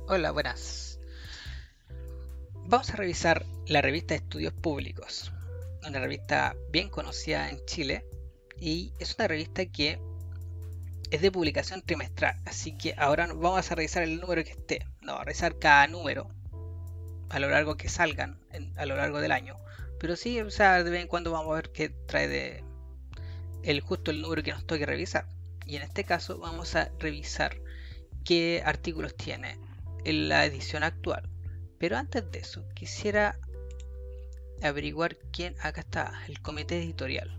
Hola, buenas. Vamos a revisar la revista Estudios Públicos, una revista bien conocida en Chile y es una revista que es de publicación trimestral, así que ahora no vamos a revisar el número que esté, no, a revisar cada número a lo largo que salgan a lo largo del año, pero sí, o sea, de vez en cuando vamos a ver qué trae de justo el número que nos toque revisar. Y en este caso vamos a revisar qué artículos tiene en la edición actual. Pero antes de eso, quisiera averiguar quién, acá está, el comité editorial.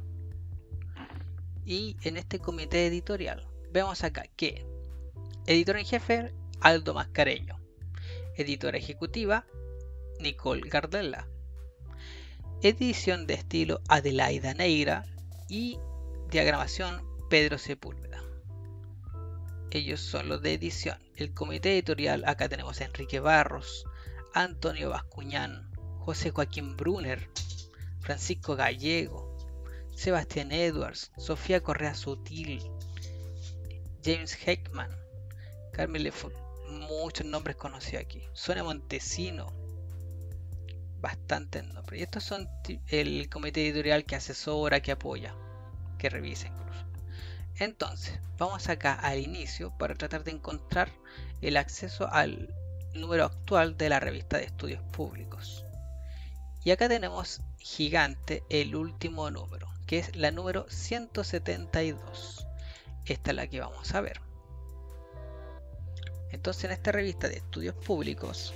Y en este comité editorial vemos acá que editor en jefe, Aldo Mascareño. Editora ejecutiva, Nicole Gardella. Edición de estilo, Adelaida Neira. Y diagramación, Pedro Sepúlveda. Ellos son los de edición. El comité editorial, acá tenemos a Enrique Barros, Antonio Bascuñán, José Joaquín Brunner, Francisco Gallego, Sebastián Edwards, Sofía Correa Sutil, James Heckman, Carmen Lefort, muchos nombres conocidos aquí. Sonia Montesino, bastantes nombres. Y estos son el comité editorial que asesora, que apoya, que revisa incluso. Entonces, vamos acá al inicio para tratar de encontrar el acceso al número actual de la revista de estudios públicos. Y acá tenemos gigante el último número, que es la número 172. Esta es la que vamos a ver. Entonces en esta revista de estudios públicos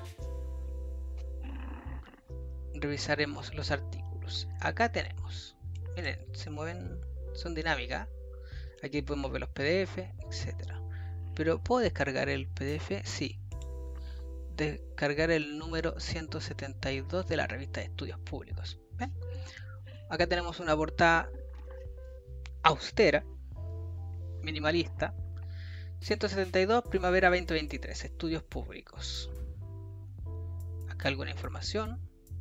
revisaremos los artículos. Acá tenemos, miren, se mueven, son dinámicas. Aquí podemos ver los PDF, etcétera. Pero ¿puedo descargar el PDF? Sí. Descargar el número 172 de la revista de estudios públicos. ¿Ven? Acá tenemos una portada austera, minimalista. 172, primavera 2023, estudios públicos. Acá alguna información.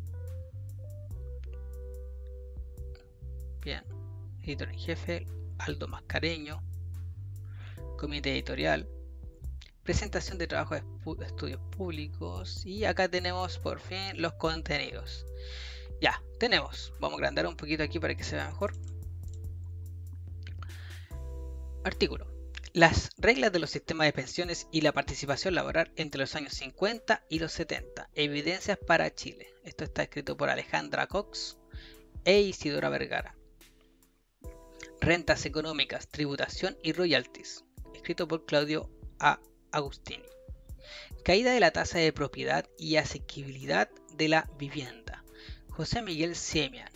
Bien, editor en jefe, Aldo Mascareño. Comité editorial. Presentación de trabajo de estudios públicos. Y acá tenemos por fin los contenidos. Ya, tenemos. Vamos a agrandar un poquito aquí para que se vea mejor. Artículo. Las reglas de los sistemas de pensiones y la participación laboral entre los años 50 y los 70. Evidencias para Chile. Esto está escrito por Alejandra Cox e Isidora Vergara. Rentas económicas, tributación y royalties. Escrito por Claudio A. Agustini. Caída de la tasa de propiedad y asequibilidad de la vivienda. José Miguel Semian.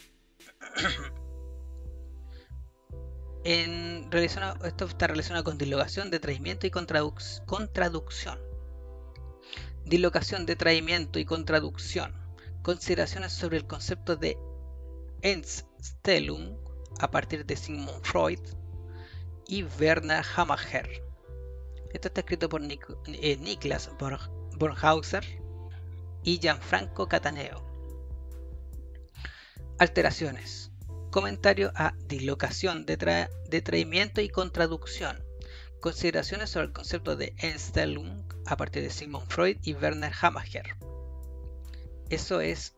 Esto está relacionado con dislocación, detraimiento y contraducción. Dislocación, detraimiento y contraducción. Consideraciones sobre el concepto de Entstellung a partir de Sigmund Freud y Werner Hammacher. Esto está escrito por Niklas Bornhauser y Gianfranco Cataneo. Alteraciones. Comentario a dislocación, detraimiento y contraducción. Consideraciones sobre el concepto de Entstellung a partir de Sigmund Freud y Werner Hammacher. Esto es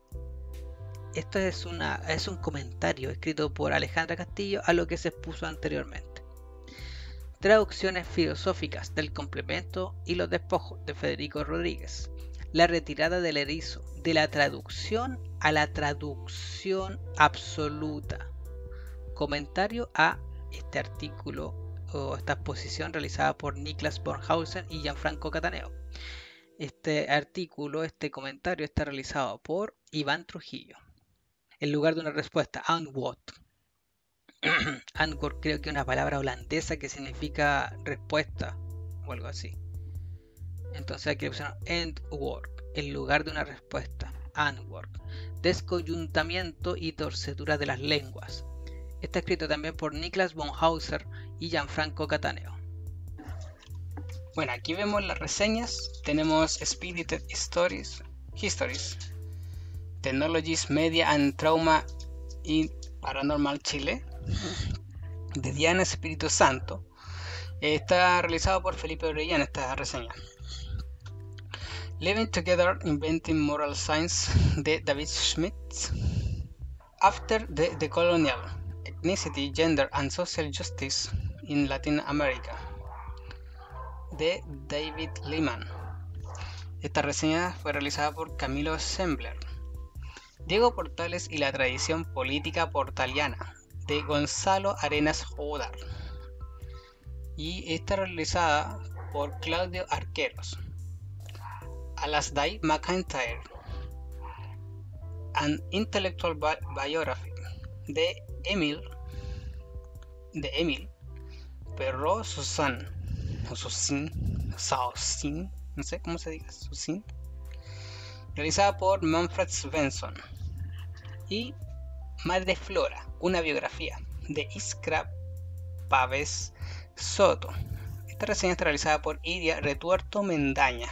un comentario escrito por Alejandra Castillo a lo que se expuso anteriormente. Traducciones filosóficas del complemento y los despojos de Federico Rodríguez. La retirada del erizo de la traducción a la traducción absoluta. Comentario a este artículo o esta exposición realizada por Niklas Bornhausen y Gianfranco Cataneo. Este artículo, este comentario está realizado por Iván Trujillo. En lugar de una respuesta, antwoord. Antwoord creo que es una palabra holandesa que significa respuesta o algo así. Entonces aquí pusieron antwoord en lugar de una respuesta. Antwoord. Descoyuntamiento y torcedura de las lenguas. Está escrito también por Niklas Bornhausen y Gianfranco Cataneo. Bueno, aquí vemos las reseñas. Tenemos Spirited Histories, Technologies, Media and Trauma y Paranormal Chile, de Diana Espíritu Santo. Está realizado por Felipe Orellana esta reseña. Living Together, Inventing Moral Science de David Schmidt. After the Decolonial, Ethnicity, Gender and Social Justice in Latin America de David Lehman. Esta reseña fue realizada por Camilo Sembler. Diego Portales y la tradición política portaliana de Gonzalo Arenas Jodar. Y está realizada por Claudio Arqueros. Alasdair MacIntyre, An Intellectual Biography de Emile Perrault Saucin, no sé cómo se diga, Saucin, realizada por Manfred Svensson. Y Madre Flora, una biografía de Iskra Pavés Soto. Esta reseña está realizada por Iria Retuerto Mendaña.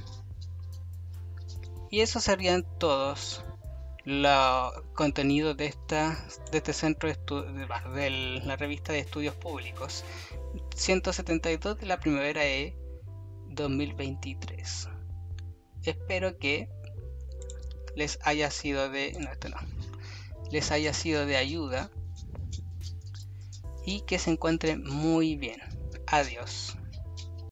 Y esos serían todos los contenidos de este centro de la revista de estudios públicos 172 de la primavera de 2023. Espero que les haya sido les haya sido de ayuda y que se encuentren muy bien. Adiós.